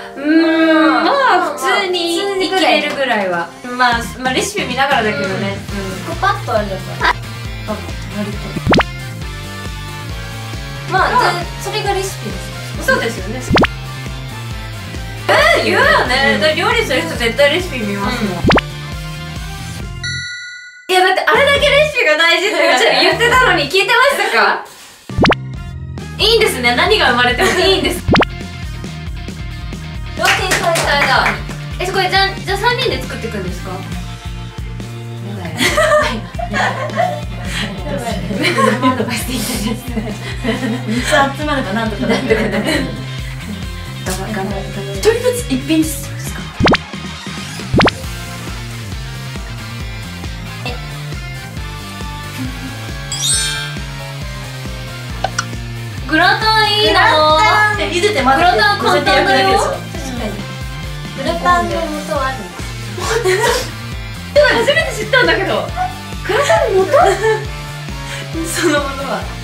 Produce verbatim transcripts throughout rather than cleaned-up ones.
うーん、まあ普通に生きれるぐらいは、まあまあレシピ見ながらだけどね。 こうパッとあれだったら割とまあそれがレシピです。 そうですよね。えー、言うよね。だから料理する人絶対レシピ見ますもん。いやだってあれだけレシピが大事ってうちら言ってたのに聞いてましたか？いいんですね、何が生まれてもいいんです。 両手にされた間え、これじゃあ、じゃあさんにんで作っていくんですか？やばいアドバイスでいいですみっつ集まればなんとかなる。頑張れ。一人ずつ一品ずつですか？グラタンいいな。茹でて混ぜてグラタン簡単だよ。確かにグラタンの素はあるんです。 でも初めて知ったんだけど、グラタンの素そのものは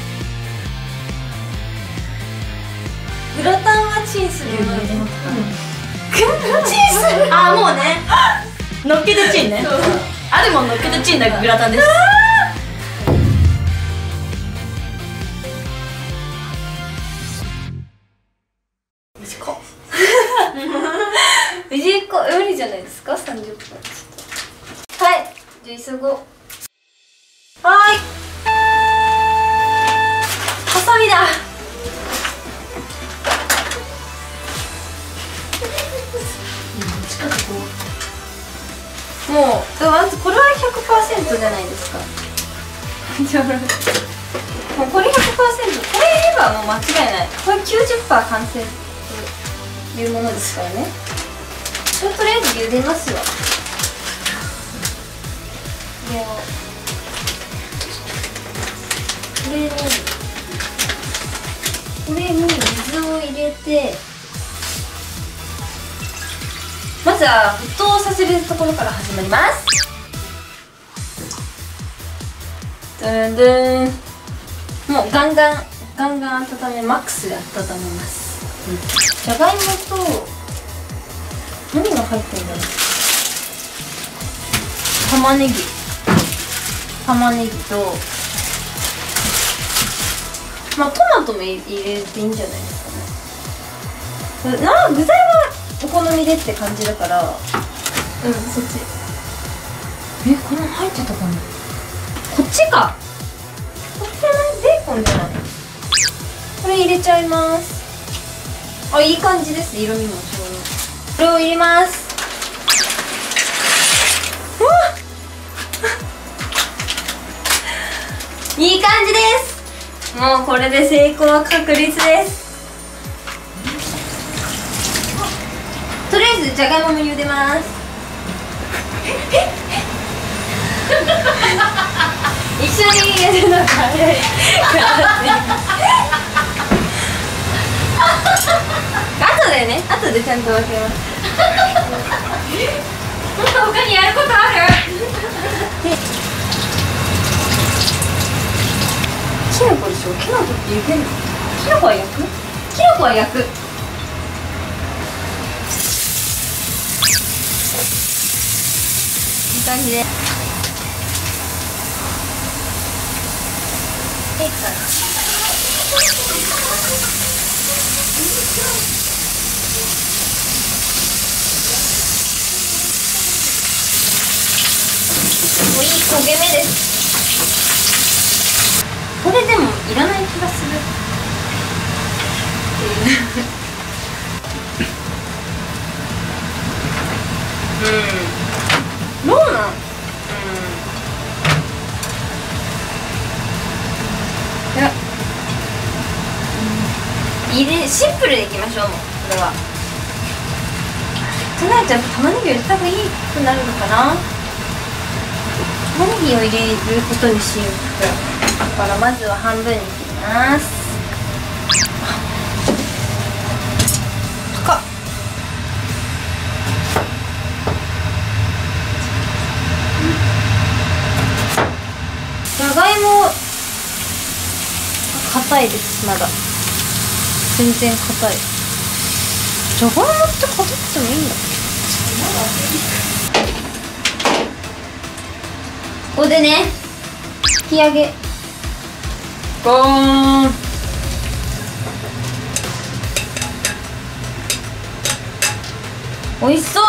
グラタンはチンするよね。 チンする。あ、もうね、のっけてチンね。あるもんのっけてチンだグラタンです。 藤井子無理じゃないですか、さんじゅっぷん。はい、じゃあ急ごう。はーい、ハサミだ。近くこうもうまずこれは ひゃくパーセント じゃないですか。もうこれ ひゃくパーセント、 これ言えばもう間違いない。これ きゅうじゅっパーセント 完成というものですからね。これとりあえず茹でますわ。これをこれにこれに水を入れて、まずは沸騰させるところから始まります。ドゥンドゥン。もうガンガンガンガン温め、マックスで温めます。うん、じゃがいもと何が入ってるんだろう。玉ねぎ玉ねぎと、まあトマトも入れていいんじゃないですかね。な具材はお好みでって感じだから、うん、そっち。え、これ入ってたかな。こっちか。こっちはベーコンじゃない。これ入れちゃいます。あ、いい感じです。色味もちょうど。これを入れます。うわいい感じです。もうこれで成功は確率です。とりあえずじゃがいもも茹でます。一緒にやるのが早い。後でね、後でちゃんと分けます。他にやることある？キノコでしょ。キノコって茹でるの？キノコは焼く？キノコは焼く。いい感じで。いいかな。もういい焦げ目です。これでもいらない気がする。うん。どうなん？うん。いや。入れシンプルでいきましょう。もうこれは。となるとやっぱ玉ねぎを入れた方がいいくなるのかな。玉ねぎを入れることにしよう。だからまずは半分に切ります。高っ。じゃがいも硬いです。まだ全然硬い。 じゃがいもってかぶってもいいんだ。ここでね、引き上げゴーン。美味しそう。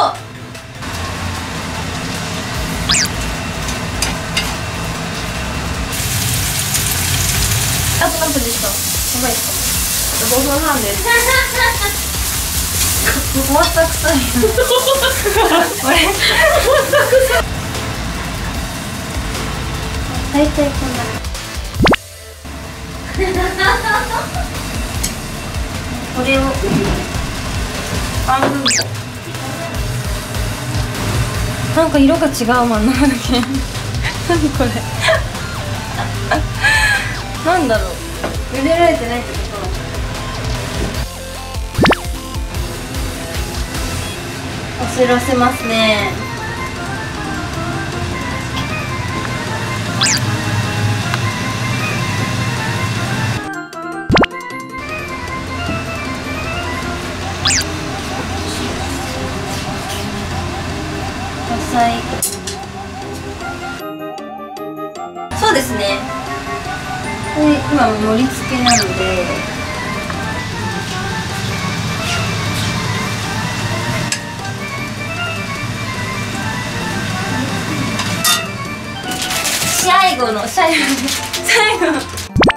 あと何分でした？やばいですか？ごふんはんです。終わった臭い。あれ？大体こんな。これを半分こ。なんか色が違う真ん中だけ。何これ。なんだろう。茹でられてないってこと？焦らせますね。野菜。そうですね。これ今盛り付けなので。最後の最後の最後の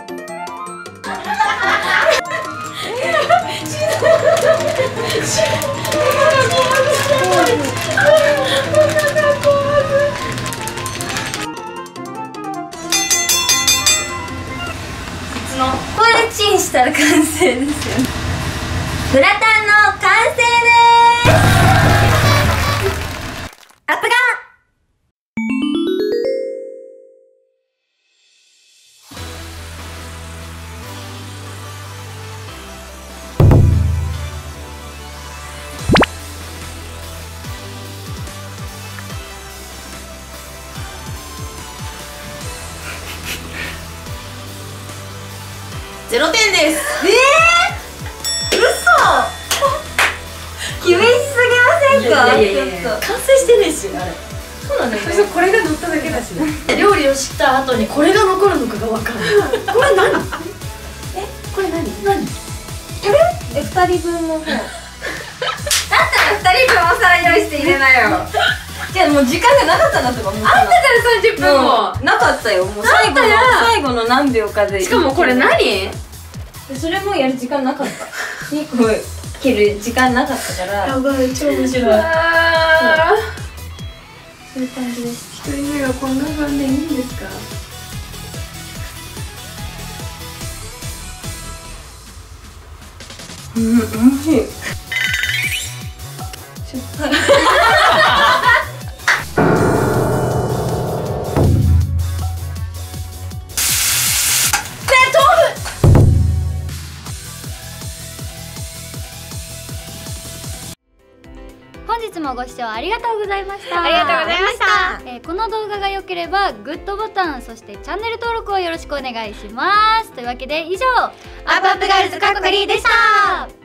これでチンしたら完成ですよね。グラタンの完成です。アップガン。 ゼロてんです。 ええー、嘘。厳しすぎませんか？ いやいやいやいや、完成してないしあれ。 そうなんだよね。 最初これが乗っただけだしね。料理をした後にこれが残るのかがわかんない。これ何？え、これ何？何？ これ？え、二人分の方。だったら二人分お皿用意して入れなよ。じゃあもう時間がなかったなとか思った。 あったからさんじゅっぷんもなかったよ。もう最後の最後の何秒かで。 しかもこれ何？ それもやる時間なかった。にこ切る時間なかったから。 やばい、超面白い。 そういう感じです。 一人目がこんな感じでいいんですか？ うん、美味しい。しょっぱい。 本日もご視聴ありがとうございました。 ありがとうございました。 えーこの動画が良ければグッドボタン、そしてチャンネル登録をよろしくお願いします。というわけで以上、アップアップガールズカッコカリでした。